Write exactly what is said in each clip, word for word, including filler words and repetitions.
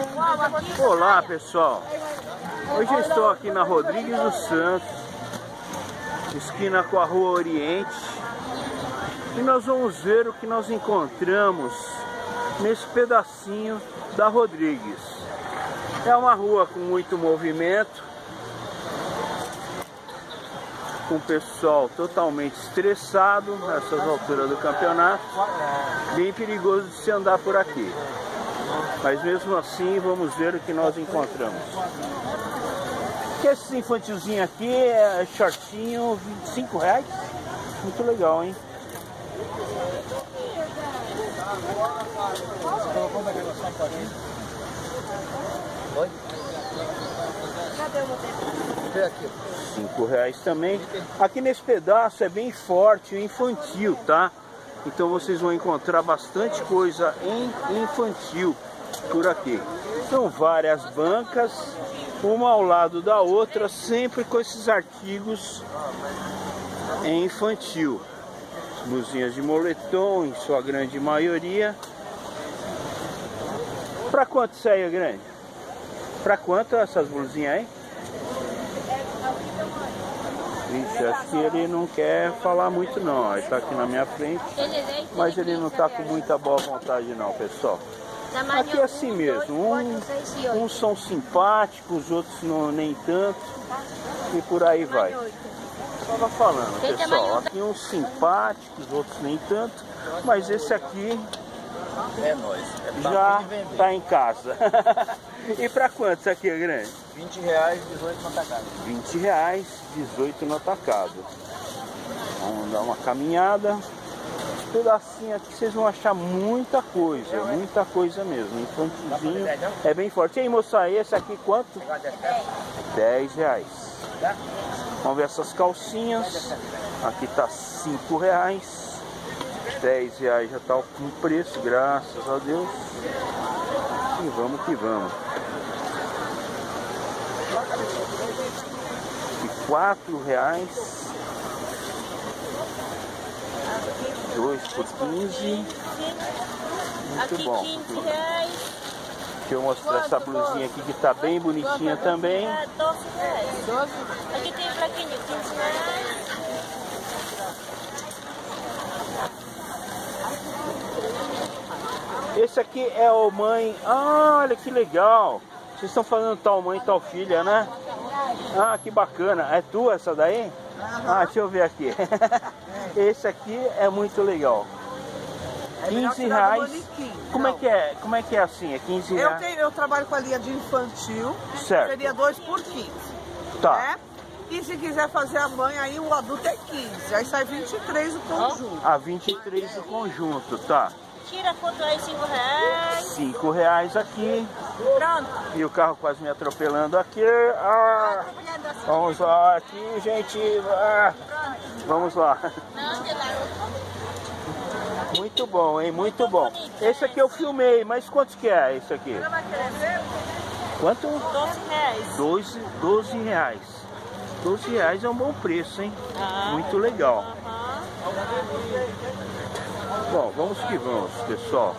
Olá pessoal, hoje eu estou aqui na Rodrigues dos Santos, esquina com a Rua Oriente, e nós vamos ver o que nós encontramos nesse pedacinho da Rodrigues. É uma rua com muito movimento, com o pessoal totalmente estressado nessas alturas do campeonato, bem perigoso de se andar por aqui. Mas mesmo assim, vamos ver o que nós encontramos. Que esses infantilzinhos aqui é shortinho, vinte e cinco reais. Muito legal, hein? Oi? Cadê o modelo? Aqui. cinco reais também. Aqui nesse pedaço é bem forte o infantil, tá? Então vocês vão encontrar bastante coisa em infantil por aqui. São várias bancas, uma ao lado da outra, sempre com esses artigos em infantil. Blusinhas de moletom, em sua grande maioria. Pra quanto isso aí, grande? Pra quanto essas blusinhas aí? Ixi, acho que ele não quer falar muito não. Ele tá aqui na minha frente, mas ele não tá com muita boa vontade não, pessoal. Aqui é assim mesmo, um, uns são simpáticos, outros não, nem tanto, e por aí vai. Estava falando, pessoal, aqui uns simpáticos, outros nem tanto, mas esse aqui é nóis. É já tá em casa. E pra quanto isso aqui é grande? vinte reais, dezoito no atacado. vinte reais, dezoito no atacado. Vamos dar uma caminhada. Esse pedacinho aqui vocês vão achar muita coisa, muita coisa mesmo. Infantilzinho é bem forte. E aí, moça, esse aqui quanto? dez reais. Vamos ver essas calcinhas. Aqui tá cinco reais. dez reais já tá com preço, graças a Deus. E vamos que vamos. E quatro reais. dois por quinze. Muito bom. Deixa eu mostrar essa blusinha aqui que tá bem bonitinha também. doze reais. Aqui tem fraquinho, quinze reais. Esse aqui é o mãe. Ah, olha que legal. Vocês estão falando tal mãe, tal filha, né? Ah, que bacana. É tua essa daí? Ah, deixa eu ver aqui. Esse aqui é muito legal. quinze reais. Como é que é? Como é que é assim? É quinze reais? Eu, tenho, eu trabalho com a linha de infantil. Certo. Seria dois por quinze. Tá. Né? E se quiser fazer a mãe, aí o adulto é quinze. Aí sai vinte e três o conjunto. Ah, vinte e três o conjunto, tá. Tira foto aí, cinco reais. cinco reais aqui. Pronto. E o carro quase me atropelando aqui. Ah, vamos lá aqui, gente. Ah, vamos lá. Muito bom, hein? Muito bom. Esse aqui eu filmei, mas quanto que é esse aqui? Quanto? doze reais. doze, doze reais. doze reais é um bom preço, hein? Ah, muito legal. Uh-huh. Bom, vamos que vamos, pessoal.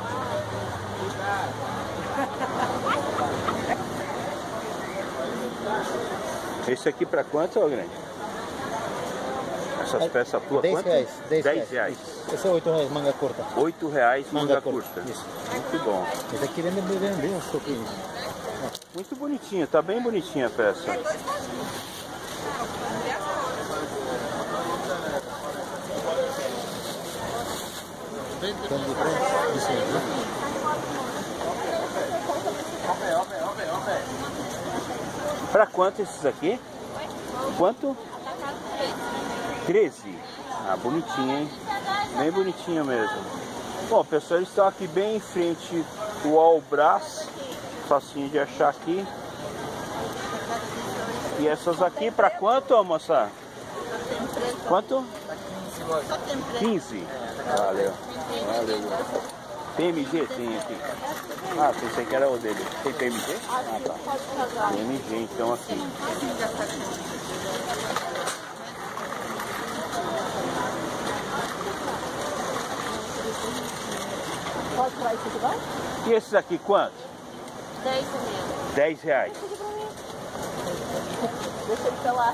Esse aqui pra quanto, ô grande? Essas é, peças tuas, dez quanto? reais. dez reais. reais. Esse é oito reais, manga curta. oito reais, manga, manga curta. curta. Isso. Muito bom. Esse aqui vem bem uns pouquinhos. Muito bonitinho, tá bem bonitinha a peça. Pra quanto esses aqui? Quanto? treze. Ah, bonitinho, hein? Bem bonitinho mesmo. Bom, pessoal, eles estão aqui bem em frente ao Albras. Facinho de achar aqui. E essas aqui pra quanto, moça? Quanto? quinze. Valeu. Valeu. P M G tem aqui. Ah, pensei que era o dele. Tem P M G? Ah, tá. P M G, então aqui. Pode tirar isso aqui, vai? E esses aqui quanto? dez mesmo. dez reais. Deixa ele lá.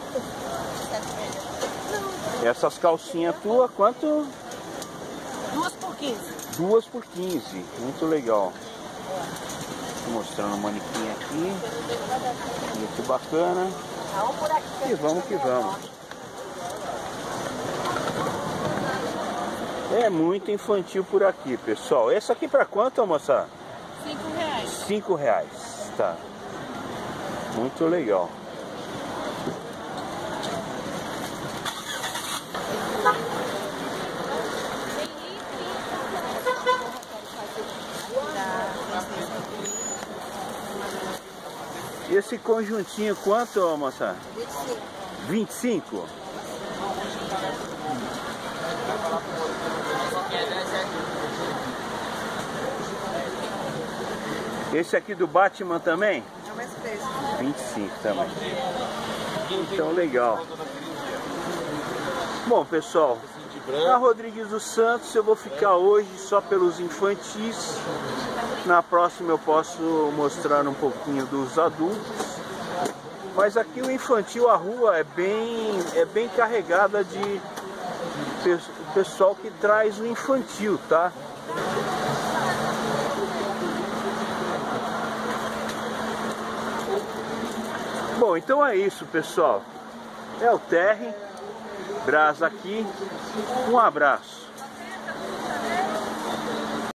Essas calcinhas tuas, quanto? Duas por quinze. Duas por quinze. Muito legal. Tô mostrando o manequim aqui. Muito bacana. E vamos que vamos. É muito infantil por aqui, pessoal. Essa aqui pra quanto, moça? Cinco reais. Cinco reais. Tá. Muito legal. E esse conjuntinho quanto, moça? vinte e cinco. Esse aqui do Batman também? vinte e cinco também. Então, legal. Bom, pessoal, na Rodrigues dos Santos eu vou ficar hoje só pelos infantis. Na próxima eu posso mostrar um pouquinho dos adultos. Mas aqui o infantil, a rua é bem, é bem carregada de pessoal que traz o infantil, tá? Bom, então é isso, pessoal. É o Terry Brás aqui. Um abraço.